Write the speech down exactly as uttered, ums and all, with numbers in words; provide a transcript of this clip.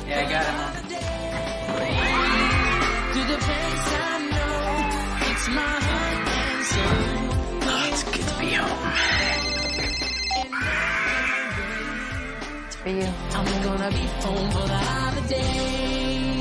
Yeah, I got him. To the place I know, it's my heart and soul. Oh, it's good to be home. It's for you. I'm gonna be home for the holiday.